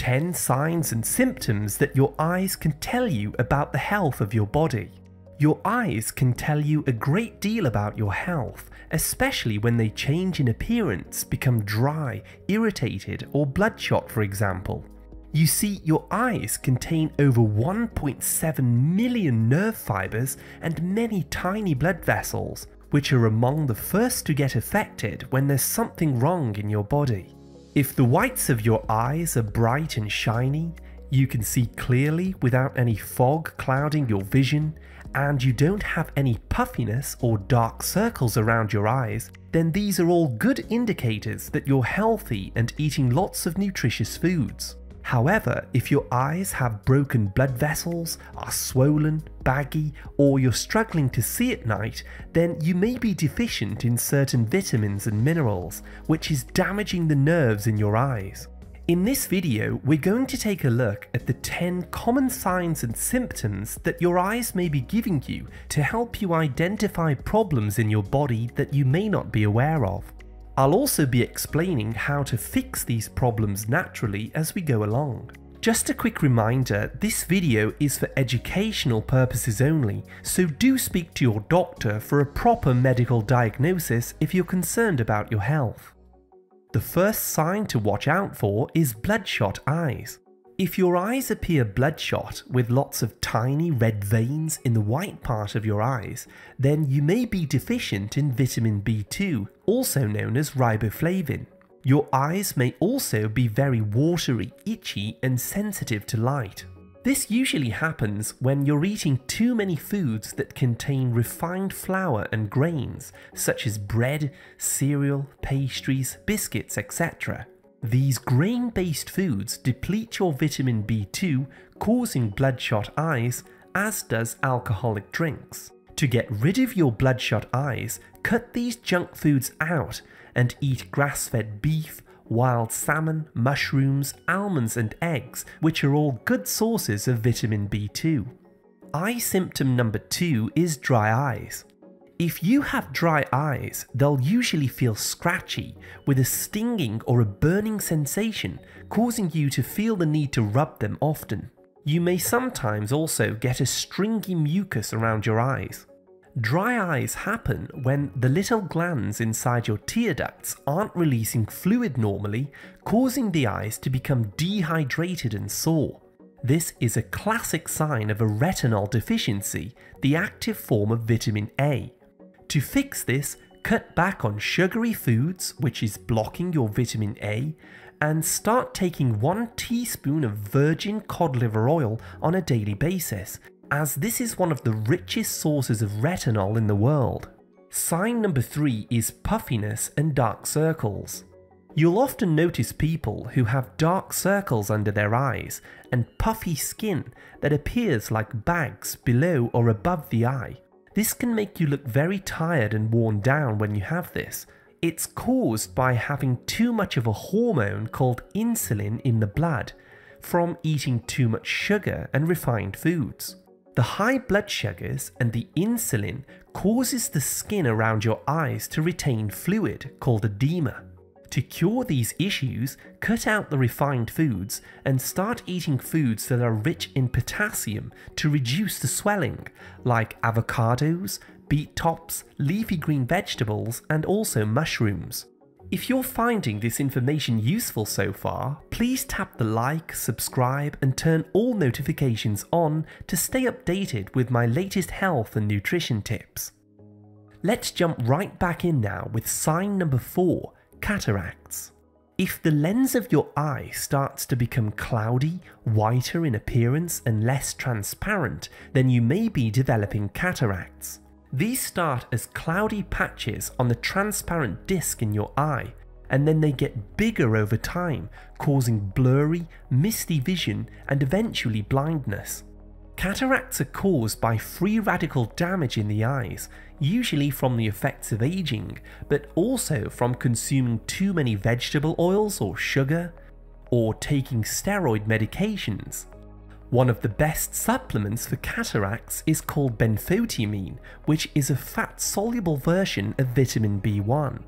10 signs and symptoms that your eyes can tell you about the health of your body. Your eyes can tell you a great deal about your health, especially when they change in appearance, become dry, irritated, or bloodshot, for example. You see, your eyes contain over 1.7 million nerve fibers and many tiny blood vessels, which are among the first to get affected when there's something wrong in your body. If the whites of your eyes are bright and shiny, you can see clearly without any fog clouding your vision, and you don't have any puffiness or dark circles around your eyes, then these are all good indicators that you're healthy and eating lots of nutritious foods. However, if your eyes have broken blood vessels, are swollen, baggy, or you're struggling to see at night, then you may be deficient in certain vitamins and minerals, which is damaging the nerves in your eyes. In this video, we're going to take a look at the 10 common signs and symptoms that your eyes may be giving you to help you identify problems in your body that you may not be aware of. I'll also be explaining how to fix these problems naturally as we go along. Just a quick reminder, this video is for educational purposes only, so do speak to your doctor for a proper medical diagnosis if you're concerned about your health. The first sign to watch out for is bloodshot eyes. If your eyes appear bloodshot with lots of tiny red veins in the white part of your eyes, then you may be deficient in vitamin B2, also known as riboflavin. Your eyes may also be very watery, itchy, and sensitive to light. This usually happens when you're eating too many foods that contain refined flour and grains, such as bread, cereal, pastries, biscuits, etc. These grain-based foods deplete your vitamin B2, causing bloodshot eyes, as does alcoholic drinks. To get rid of your bloodshot eyes, cut these junk foods out and eat grass-fed beef, wild salmon, mushrooms, almonds and eggs, which are all good sources of vitamin B2. Eye symptom number 2 is dry eyes. If you have dry eyes, they'll usually feel scratchy, with a stinging or a burning sensation, causing you to feel the need to rub them often. You may sometimes also get a stringy mucus around your eyes. Dry eyes happen when the little glands inside your tear ducts aren't releasing fluid normally, causing the eyes to become dehydrated and sore. This is a classic sign of a retinol deficiency, the active form of vitamin A. To fix this, cut back on sugary foods, which is blocking your vitamin A, and start taking 1 teaspoon of virgin cod liver oil on a daily basis, as this is one of the richest sources of retinol in the world. Sign number 3 is puffiness and dark circles. You'll often notice people who have dark circles under their eyes and puffy skin that appears like bags below or above the eye. This can make you look very tired and worn down when you have this. It's caused by having too much of a hormone called insulin in the blood, from eating too much sugar and refined foods. The high blood sugars and the insulin causes the skin around your eyes to retain fluid called edema. To cure these issues, cut out the refined foods and start eating foods that are rich in potassium to reduce the swelling, like avocados, beet tops, leafy green vegetables, and also mushrooms. If you're finding this information useful so far, please tap the like, subscribe, and turn all notifications on to stay updated with my latest health and nutrition tips. Let's jump right back in now with sign number 4. Cataracts. If the lens of your eye starts to become cloudy, whiter in appearance and less transparent, then you may be developing cataracts. These start as cloudy patches on the transparent disc in your eye, and then they get bigger over time, causing blurry, misty vision and eventually blindness. Cataracts are caused by free radical damage in the eyes, usually from the effects of aging, but also from consuming too many vegetable oils or sugar, or taking steroid medications. One of the best supplements for cataracts is called benfotiamine, which is a fat-soluble version of vitamin B1.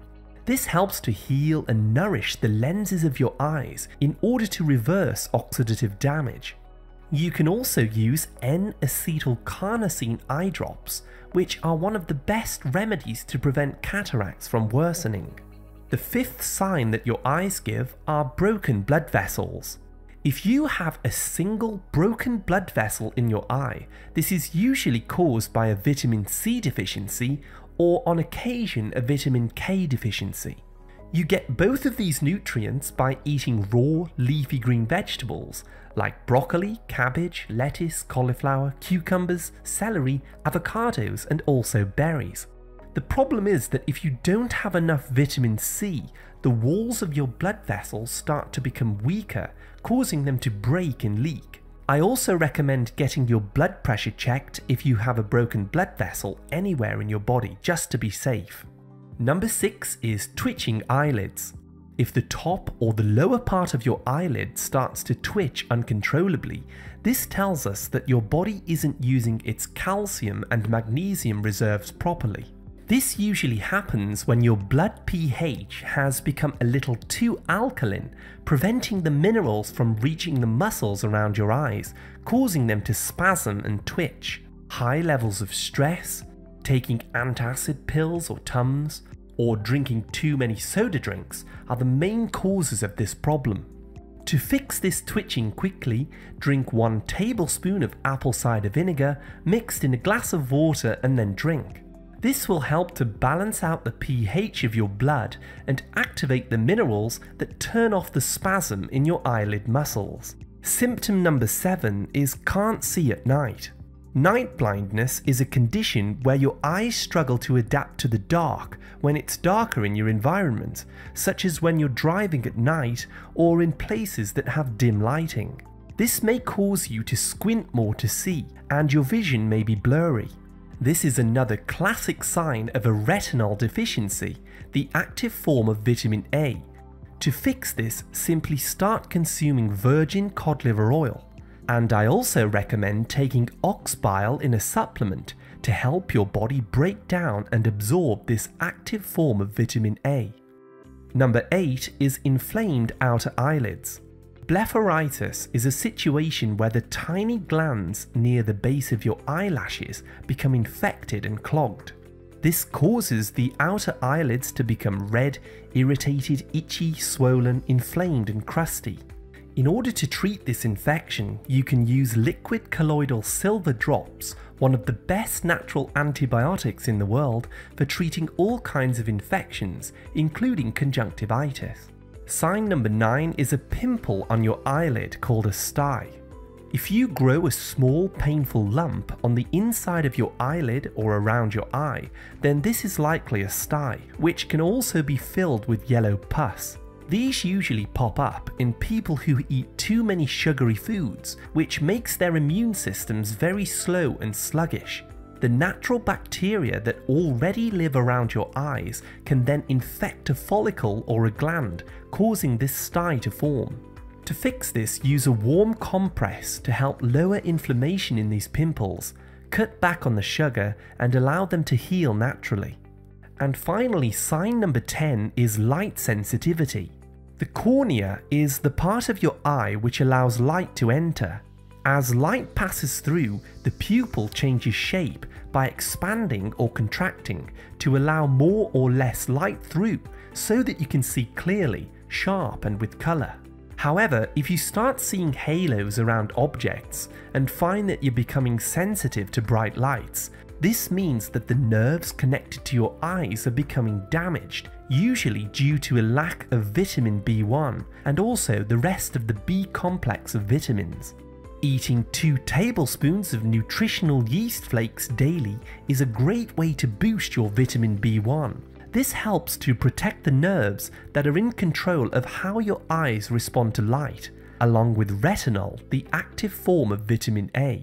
This helps to heal and nourish the lenses of your eyes in order to reverse oxidative damage. You can also use N-acetylcarnosine eye drops, which are one of the best remedies to prevent cataracts from worsening. The fifth sign that your eyes give are broken blood vessels. If you have a single broken blood vessel in your eye, this is usually caused by a vitamin C deficiency or on occasion a vitamin K deficiency. You get both of these nutrients by eating raw, leafy green vegetables like broccoli, cabbage, lettuce, cauliflower, cucumbers, celery, avocados, and also berries. The problem is that if you don't have enough vitamin C, the walls of your blood vessels start to become weaker, causing them to break and leak. I also recommend getting your blood pressure checked if you have a broken blood vessel anywhere in your body, just to be safe. Number 6 is twitching eyelids. If the top or the lower part of your eyelid starts to twitch uncontrollably, this tells us that your body isn't using its calcium and magnesium reserves properly. This usually happens when your blood pH has become a little too alkaline, preventing the minerals from reaching the muscles around your eyes, causing them to spasm and twitch. High levels of stress, taking antacid pills or Tums, or drinking too many soda drinks are the main causes of this problem. To fix this twitching quickly, drink 1 tablespoon of apple cider vinegar mixed in a glass of water and then drink. This will help to balance out the pH of your blood and activate the minerals that turn off the spasm in your eyelid muscles. Symptom number 7 is can't see at night. Night blindness is a condition where your eyes struggle to adapt to the dark when it's darker in your environment, such as when you're driving at night or in places that have dim lighting. This may cause you to squint more to see, and your vision may be blurry. This is another classic sign of a retinol deficiency, the active form of vitamin A. To fix this, simply start consuming virgin cod liver oil. And I also recommend taking ox bile in a supplement to help your body break down and absorb this active form of vitamin A. Number 8 is inflamed outer eyelids. Blepharitis is a situation where the tiny glands near the base of your eyelashes become infected and clogged. This causes the outer eyelids to become red, irritated, itchy, swollen, inflamed and crusty. In order to treat this infection, you can use liquid colloidal silver drops, one of the best natural antibiotics in the world for treating all kinds of infections, including conjunctivitis. Sign number 9 is a pimple on your eyelid called a stye. If you grow a small painful lump on the inside of your eyelid or around your eye, then this is likely a stye, which can also be filled with yellow pus. These usually pop up in people who eat too many sugary foods, which makes their immune systems very slow and sluggish. The natural bacteria that already live around your eyes can then infect a follicle or a gland, causing this stye to form. To fix this, use a warm compress to help lower inflammation in these pimples, cut back on the sugar and allow them to heal naturally. And finally, sign number 10 is light sensitivity. The cornea is the part of your eye which allows light to enter. As light passes through, the pupil changes shape by expanding or contracting to allow more or less light through so that you can see clearly, sharp and with colour. However, if you start seeing halos around objects and find that you're becoming sensitive to bright lights, this means that the nerves connected to your eyes are becoming damaged, usually due to a lack of vitamin B1 and also the rest of the B complex of vitamins. Eating 2 tablespoons of nutritional yeast flakes daily is a great way to boost your vitamin B1. This helps to protect the nerves that are in control of how your eyes respond to light, along with retinol, the active form of vitamin A.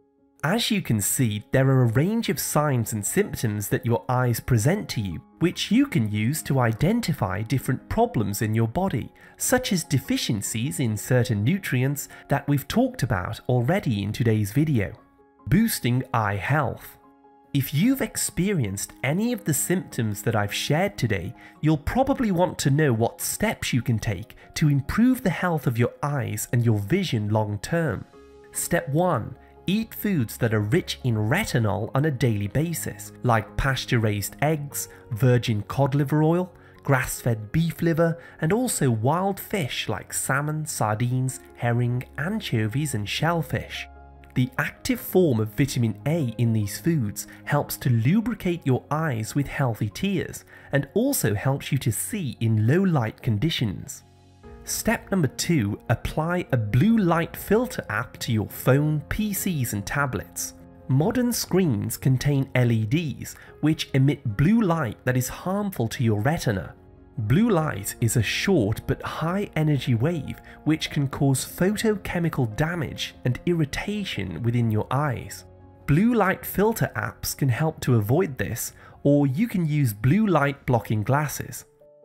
As you can see, there are a range of signs and symptoms that your eyes present to you, which you can use to identify different problems in your body, such as deficiencies in certain nutrients that we've talked about already in today's video. Boosting eye health. If you've experienced any of the symptoms that I've shared today, you'll probably want to know what steps you can take to improve the health of your eyes and your vision long term. Step 1. Eat foods that are rich in retinol on a daily basis, like pasture-raised eggs, virgin cod liver oil, grass-fed beef liver, and also wild fish like salmon, sardines, herring, anchovies, and shellfish. The active form of vitamin A in these foods helps to lubricate your eyes with healthy tears and also helps you to see in low light conditions. Step number 2. Apply a blue light filter app to your phone, PCs and tablets. Modern screens contain LEDs which emit blue light that is harmful to your retina. Blue light is a short but high energy wave which can cause photochemical damage and irritation within your eyes. Blue light filter apps can help to avoid this, or you can use blue light blocking glasses.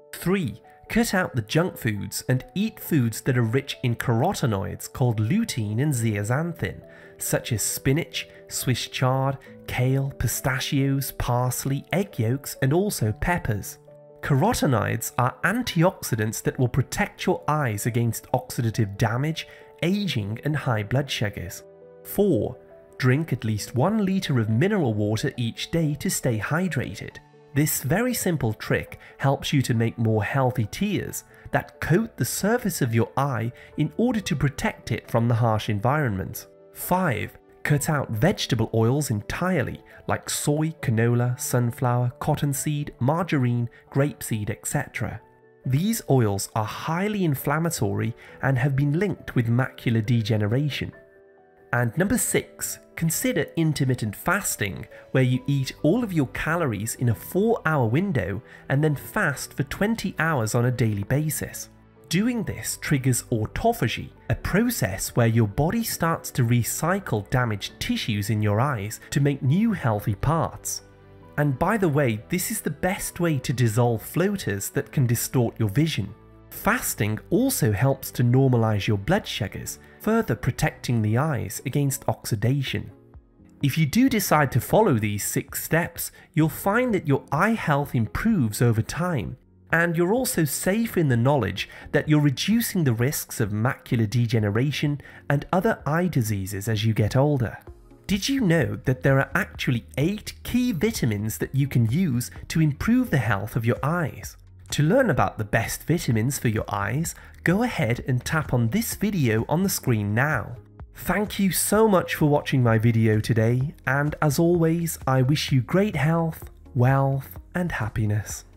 3. Cut out the junk foods and eat foods that are rich in carotenoids called lutein and zeaxanthin, such as spinach, Swiss chard, kale, pistachios, parsley, egg yolks and also peppers. Carotenoids are antioxidants that will protect your eyes against oxidative damage, aging and high blood sugars. 4. Drink at least 1 litre of mineral water each day to stay hydrated. This very simple trick helps you to make more healthy tears that coat the surface of your eye in order to protect it from the harsh environment. 5. Cut out vegetable oils entirely, like soy, canola, sunflower, cottonseed, margarine, grapeseed, etc. These oils are highly inflammatory and have been linked with macular degeneration. And number 6, consider intermittent fasting, where you eat all of your calories in a 4-hour window and then fast for 20 hours on a daily basis. Doing this triggers autophagy, a process where your body starts to recycle damaged tissues in your eyes to make new healthy parts. And by the way, this is the best way to dissolve floaters that can distort your vision. Fasting also helps to normalize your blood sugars, further protecting the eyes against oxidation. If you do decide to follow these 6 steps, you'll find that your eye health improves over time. And you're also safe in the knowledge that you're reducing the risks of macular degeneration and other eye diseases as you get older. Did you know that there are actually 8 key vitamins that you can use to improve the health of your eyes? To learn about the best vitamins for your eyes, go ahead and tap on this video on the screen now. Thank you so much for watching my video today, and as always, I wish you great health, wealth, and happiness.